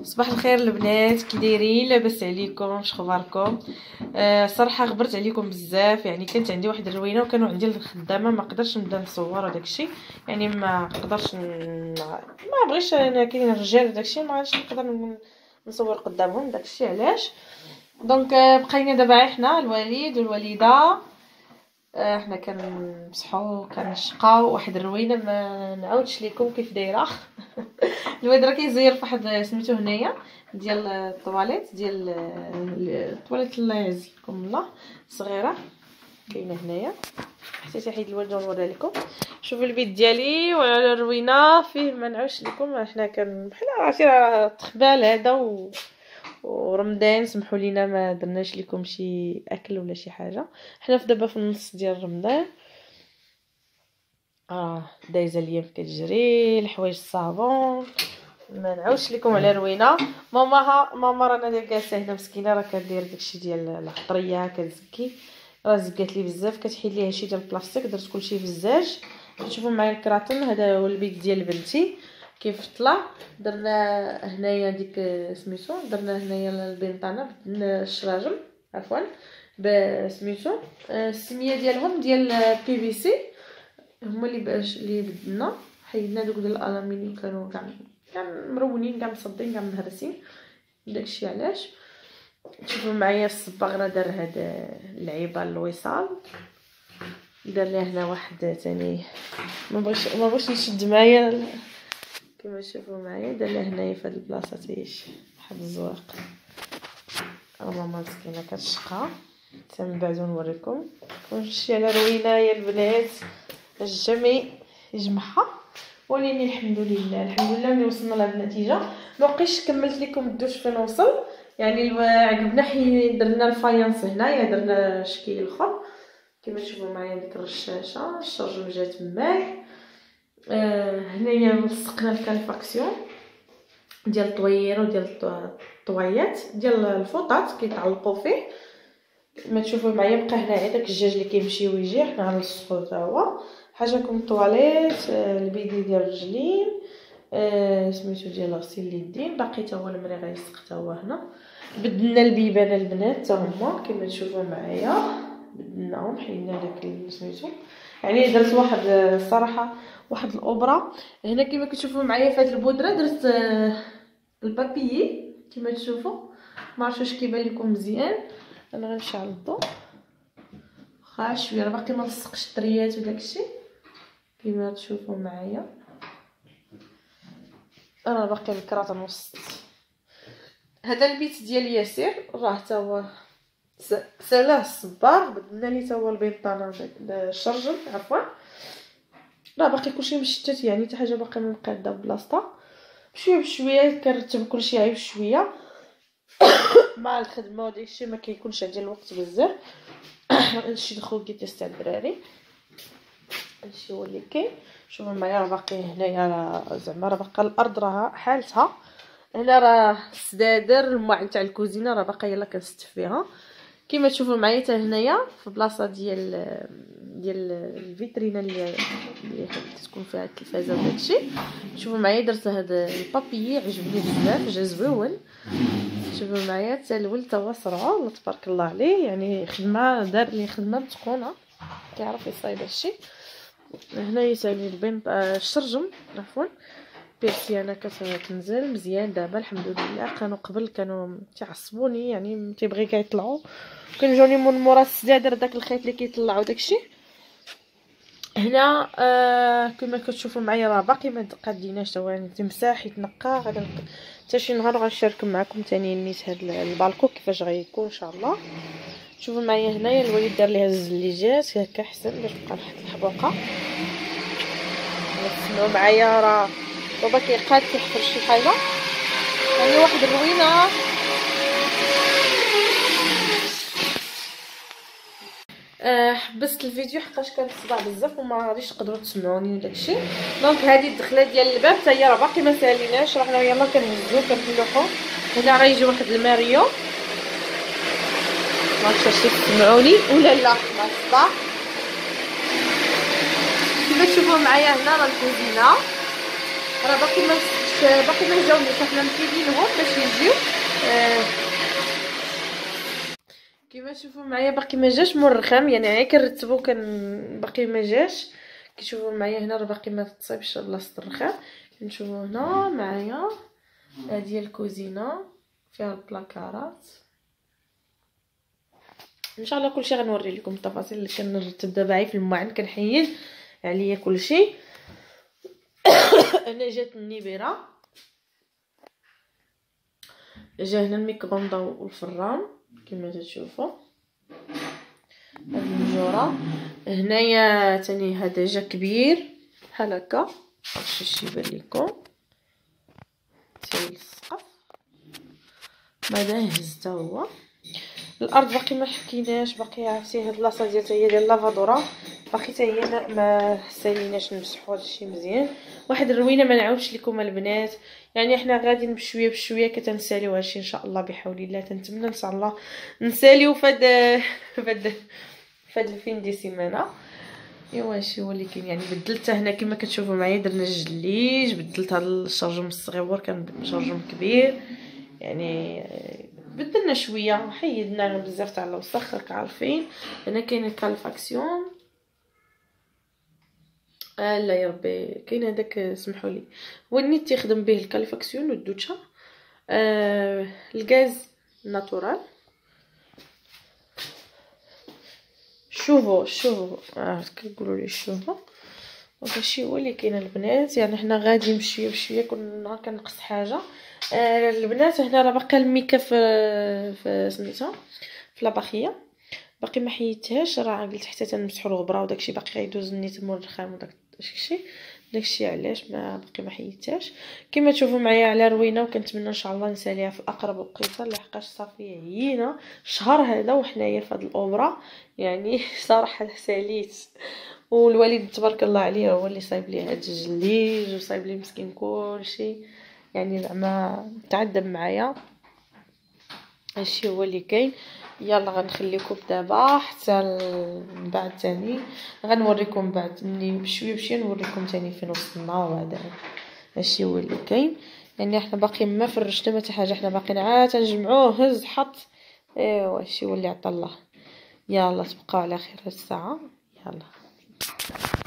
صباح الخير البنات، كي دايرين؟ لاباس عليكم؟ شخباركم؟ صراحه غبرت عليكم بزاف، يعني كانت عندي واحد الروينه وكانوا عندي الخدامه، ما قدرتش نبدا نصور وداكشي، يعني ما قدرتش ما بغيتش انا، كاين الرجال وداكشي ما غاديش نقدر نصور قدامهم داكشي علاش. دونك بقينا دابا حنا الوالد والوالده، حنا كنمسحوا كنشقاو واحد الروينه، ما نعاودش لكم كيف دايره. الواد راه كيزير فواحد سميتو هنايا ديال الطواليت، ديال الطواليت الله يعزكم الله، صغيره كاينه هنايا، حتى حيد الوالد ونوريها لكم. شوفوا البيت ديالي وعلى الروينه فيه، ما نعاودش لكم، حنا بحال عرفتي راه تخبال هذا ورمضان، سمحوا لينا ما درناش لكم شي اكل ولا شي حاجه، حنا دابا في النص ديال رمضان. دايزه الايام كتجري، الحوايج الصابون، ما نعاودش لكم على روينه. ماما رانا جالسه هنا مسكينه، راه كدير داكشي ديال العطريه، كتزكي، راه زكات لي بزاف، كتحيد ليها شي ديال البلاستيك، درت كلشي في الزاج. تشوفوا معايا الكراتون، هذا هو البيت ديال بنتي كيف طلع. درنا هنايا ديك سميتو، درنا هنايا البنطانه، بدلنا الشراجم عفوا بسميتو، السميه ديالهم ديال بي في سي، هما اللي بدلنا، حيدنا دوك ديال الالومنيوم كانوا كاع مرونين، كاع مصدين، كاع مهرسين، داكشي علاش. تشوفوا معايا الصباغ راه دار هاد اللعيبه الوصال، دار ليه هنا واحد ثاني، ما بغيتش نشد معايا كما تشوفوا معايا، دار ليه هنايا في هاد البلاصه تيش واحد الزواق. ماما مسكينه كتشقى، حتى من بعد نوريكم كلشي على روينه يا البنات، الجميع يجمعها. ولكن الحمد لله ملي وصلنا لهاد النتيجه. ما بقيتش كملت لكم الدوش فين وصل، يعني عقبنا حين درنا الفايانس هنايا، درنا شكل اخر كما تشوفوا معايا، ديك الرشاشه الشرجم جات ماك. هنايا لصقنا الكالفاكسيون ديال الطوير وديال الطويات ديال الفوطات كيتعلقوا فيه، ما تشوفوا معايا. بقى هنايا داك الجاج اللي كيمشي ويجي، حنا غنلصقو حتى هو. حاجه كوم الطواليت، البيدي ديال الرجلين، سميتو ديال غسيل اليدين، باقي حتى هو المري غيلصق حتى هو هنا. بدلنا البيبان البنات حتى هما كما تشوفوا معايا، بدلناهم، حيدنا داك سميتو، يعني درت واحد الصراحه واحد الاوبرا هنا كما كتشوفوا معايا. في هذه البودره درت البابيي كما تشوفوا، ما عرفتش واش كيبان لكم مزيان، انا غنشعل الضوء واخا شويه، راه باقي ما لصقش الطريات وداكشي كما تشوفوا معايا، انا باقي الكرات الوسط. هذا البيت ديال ياسر راه حتى هو سالاه الصباغ، بدلنا ليه حتى هو البنطانه الشرجم عفوا، راه باقي كلشي مشتت، يعني حتى حاجه باقي ما مقاده بلاصتها، بشويه بشويه كنرتب كلشي عيب شويه مع الخدمه وداكشي، ما كيكونش عندي الوقت بزاف. هادشي دخل كيتست تاع الدراري، هادشي هو اللي كاين. شوفوا معايا راه باقي هنايا، زعما راه باقا الارض راه حالتها، هنا راه السدادر الماعن تاع الكوزينه راه باقا يلا كنستف فيها كما تشوفوا معايا. حتى هنايا في بلاصه ديال الفيترينا اللي تكون فيها التلفازه وداكشي، شوفوا معايا درت هذا البابيي عجبني بزاف، جا زوين. شوفوا معايا حتى الولد تا هو صرعو تبارك الله عليه، يعني خدمه دار لي خدمه متقونه، كيعرف يصايب هادشي. هنايا ثاني البنط الشرجم عفوا، بيرسيانه كتنزل مزيان دابا الحمد لله. كانوا قبل كانوا تعصبوني، يعني تيبغي كيطلعوا، كنجوني من مورا السدادر داك الخيط اللي كيطلعوا داكشي. هنا كما كتشوفوا معايا راه باقي ما قاديناش تا هو تمساح يتنقى، غادي حتى شي نهار غنشارك معكم ثاني نيت هاد البالكو كيفاش غيكون ان شاء الله. شوفوا معايا هنايا الوليد دار ليها الزليجات هكا احسن باش تبقى واحد الحبوقه. تسمعوا معايا راه بابا كيقاد كيحفر شي حاجه، يعني واحد الروينه. حبست الفيديو حقاش كان الصداع بزاف وما غاديش تقدروا تسمعوني وداكشي. دونك هذه الدخله ديال الباب حتى هي راه باقي ما ساليناش، راه حنا يلاه كنهزو كنفلحو. هنا غيجي واحد الماريو، ما عرفتش واش تسمعوني ولا لا مع الصداع. كما تشوفوا معايا هنا راه الكوزينه راه باقي ما باقي ما جاونيش، حنا مكيدينهم باش يجيو. كيما تشوفوا معايا باقي ما جاش مرخم، يعني غير كنرتبو باقي ما جاش. كتشوفوا معايا هنا راه باقي ما تصايبش بلاصه الرخام. كنشوفوا هنا معايا هذه الكوزينه فيها البلاكارات. ان شاء الله كلشي غنوري لكم التفاصيل اللي كنرتب دابا في المعن، كنحيد عليا كلشي. انا جات النبيره، جا هنا الميكرووندا والفران كما تشوفوا. هاد النجوره هنايا تاني هذا جا كبير بحال هكا، شي يبان لكم تايل السقف. بعدا هز حتى هو الارض باقي ما حكيناش، باقي عرفتي هاد البلاصه ديال اللافادورا باقي حتى هي ما ساليناش نمسحوا هادشي مزيان. واحد الروينه ما نعاودش لكم البنات، يعني حنا غاديين بشويه بشويه كتنساليو هادشي ان شاء الله بحول الله. تنتمنى ان شاء الله نساليو فهاد الفين دي سيمانه. ايوا هادشي هو اللي كاين. يعني بدلت هنا كما كتشوفوا معايا درنا الجليج، بدلت هاد الشرجم الصغيور كان شرجم كبير، يعني بدلنا شويه حيدنا بزاف تاع الوسخ. راك عارفين هنا كاين الكالفاكسيون. لا يا ربي كاين هذاك سمحوا لي، هو النيت تخدم به الكالفاكسيون والدوتشا. الغاز ناتورال. شوفوا كنقولوا لي شوفوا هادشي هو اللي كاين البنات. يعني حنا غادي بشويه بشويه، كل نهار كنقص حاجه. البنات هنا راه باقا الميكا في سميتها في لاباخيه باقي ما حيدتهاش، راه قلت حتى تنمسحوا الغبره وداكشي باقي غيدوز النيت مول الرخام داكشي علاش باقي ما حيدتهاش. كما تشوفوا معايا على روينه، وكنتمنى ان شاء الله نساليها في اقرب وقيته، لحقاش صافي عيينا شهر هذا وحنايا في هذه الاوبرا. يعني صراحه ساليت، والوالد تبارك الله عليه هو اللي صايب لي هذا الجليج وصايب لي مسكين كلشي، يعني زعما تعذب معايا. هادشي هو اللي كاين. يلا غنخليكم دابا حتى من بعد تاني غنوريكم بعد ملي بشويه بشويه نوريكم تاني فين وصلنا. وهذا هادشي هو اللي كاين. يعني احنا باقي ما فرشنا ما حتى حاجه، احنا باقيين عاد تنجمعوه هز حط. ايوا هادشي هو اللي عطا الله. يلا تبقاو على خير هاد الساعه. يلا